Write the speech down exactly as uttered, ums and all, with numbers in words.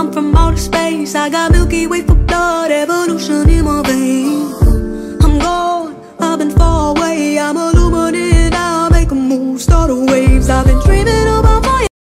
come from outer space. I got Milky Way for blood, evolution in my